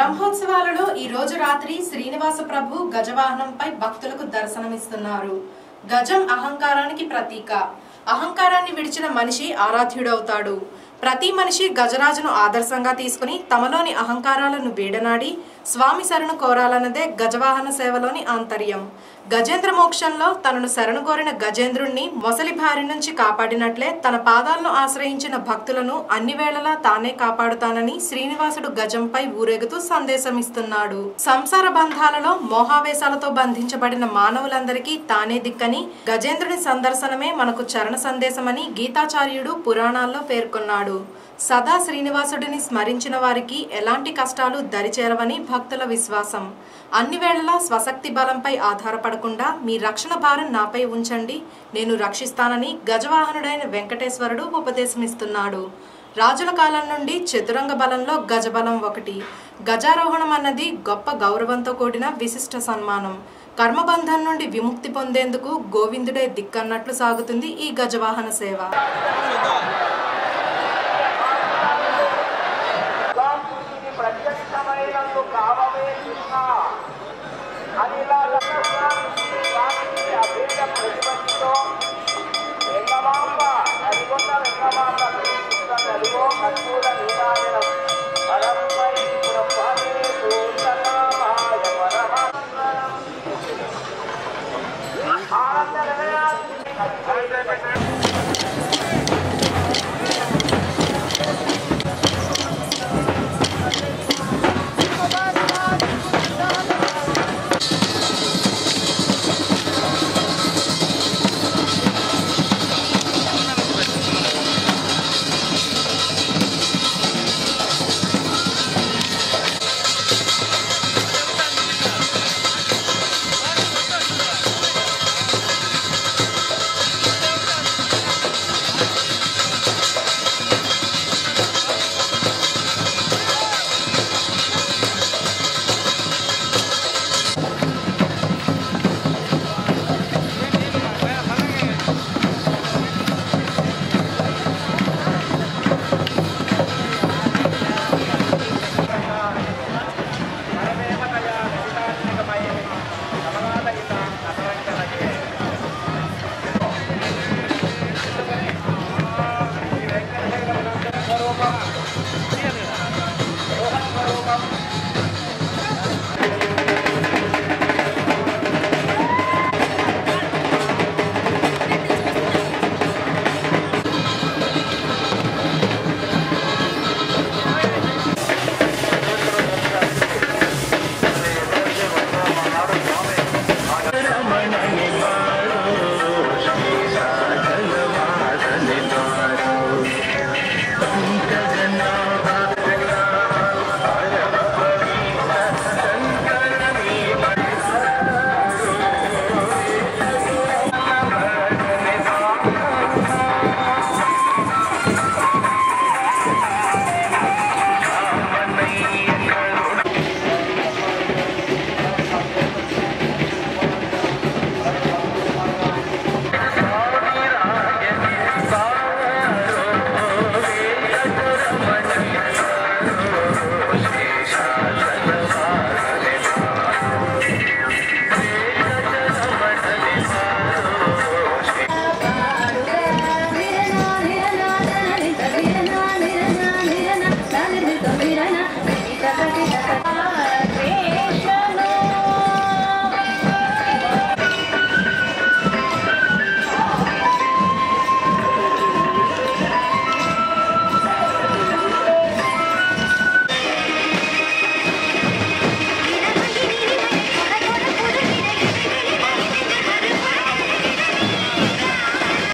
బ్రహ్మోత్సవాలలో ఈ రోజు రాత్రి శ్రీనివాస ప్రభు గజవాహనంపై భక్తులకు దర్శనమిస్తున్నారు. గజం అహంకారానికి ప్రతీక. అహంకారాన్ని విడిచిన మనిషి ఆరాధ్యుడవుతాడు. ప్రతి మనిషి గజరాజును ఆదర్శంగా తీసుకుని తమలోని అహంకారాలను వీడనాడి స్వామి శరణు కోరాలన్నదే గజవాహన సేవలోని ఆంతర్యం. గజేంద్ర మోక్షంలో తనను శరణు కోరిన గజేంద్రుణ్ణి మొసలి భారి నుంచి కాపాడినట్లే తన పాదాలను ఆశ్రయించిన భక్తులను అన్ని వేళలా తానే కాపాడుతానని శ్రీనివాసుడు గజంపై ఊరేగుతూ సందేశమిస్తున్నాడు. సంసార బంధాలలో మోహావేశాలతో బంధించబడిన మానవులందరికీ తానే దిక్కని గజేంద్రుని సందర్శనమే మనకు చరణ సందేశమని గీతాచార్యుడు పురాణాల్లో పేర్కొన్నాడు. సదా శ్రీనివాసుడిని స్మరించిన వారికి ఎలాంటి కష్టాలు దరిచేరవని భక్తుల విశ్వాసం. అన్ని వేళలా స్వశక్తి బలంపై ఆధారపడకుండా మీ రక్షణ భారం నాపై ఉంచండి, నేను రక్షిస్తానని గజవాహనుడైన వెంకటేశ్వరుడు ఉపదేశమిస్తున్నాడు. రాజుల కాలం నుండి చతురంగ బలంలో గజబలం ఒకటి. గజారోహణం అన్నది గొప్ప గౌరవంతో కూడిన విశిష్ట సన్మానం. కర్మబంధం నుండి విముక్తి పొందేందుకు గోవిందుడే దిక్కన్నట్లు సాగుతుంది ఈ గజవాహన సేవ. వెంగమాంబ